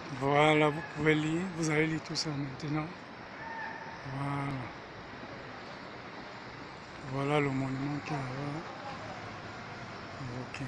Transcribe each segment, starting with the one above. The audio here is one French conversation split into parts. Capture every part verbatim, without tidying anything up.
Voilà, vous pouvez lire, vous allez lire tout ça maintenant. Voilà. Voilà le monument qui est là-bas. Ok.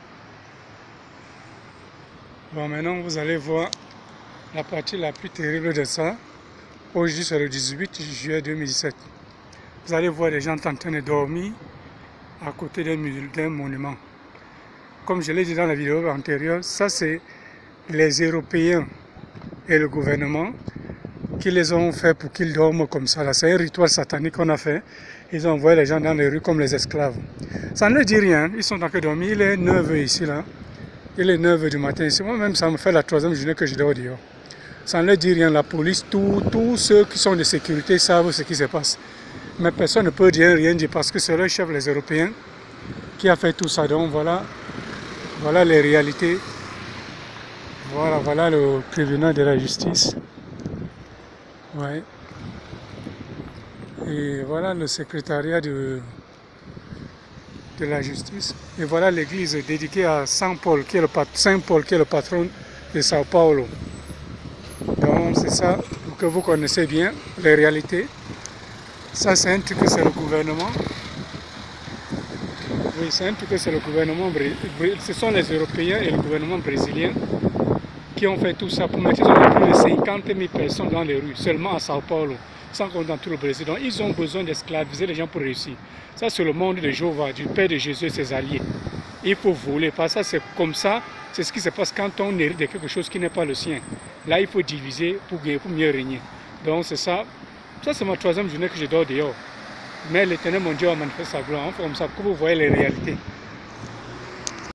Bon, maintenant vous allez voir la partie la plus terrible de ça. Aujourd'hui, c'est le dix-huit juillet deux mille dix-sept. Vous allez voir des gens en train de dormir à côté d'un monument. Comme je l'ai dit dans la vidéo antérieure, ça c'est les Européens et le gouvernement qui les ont fait pour qu'ils dorment comme ça. C'est un rituel satanique qu'on a fait. Ils ont envoyé les gens dans les rues comme les esclaves. Ça ne leur dit rien. Ils sont en train de dormir. Il est neuf heures ici, là. Il est neuf heures du matin ici. Moi-même, ça me fait la troisième journée que je dors dehors. Ça ne leur dit rien. La police, tous ceux qui sont de sécurité savent ce qui se passe. Mais personne ne peut rien, rien dire parce que c'est le chef, les Européens, qui a fait tout ça. Donc voilà, voilà les réalités. Voilà, voilà le tribunal de la justice. Ouais. Et voilà le secrétariat de, de la justice. Et voilà l'église dédiée à Saint Paul, qui est le, Saint Paul, qui est le patron de Sao Paulo. Donc c'est ça que vous connaissez bien, les réalités. Ça c'est un truc que c'est le gouvernement. Oui, c'est un truc que c'est le gouvernement. Ce sont les Européens et le gouvernement brésilien qui ont fait tout ça pour mettre plus de cinquante mille personnes dans les rues, seulement à Sao Paulo, sans compter dans tout le Brésil. Donc ils ont besoin d'esclaviser les gens pour réussir. Ça c'est le monde de Jéhovah, du Père de Jésus et ses alliés. Il faut voler, parce que c'est comme ça, c'est ce qui se passe quand on hérite de quelque chose qui n'est pas le sien. Là il faut diviser pour, pour mieux régner. Donc c'est ça, ça c'est ma troisième journée que je dors dehors. Mais l'Éternel mon Dieu a manifesté sa gloire, enfin, comme ça, que vous voyez les réalités.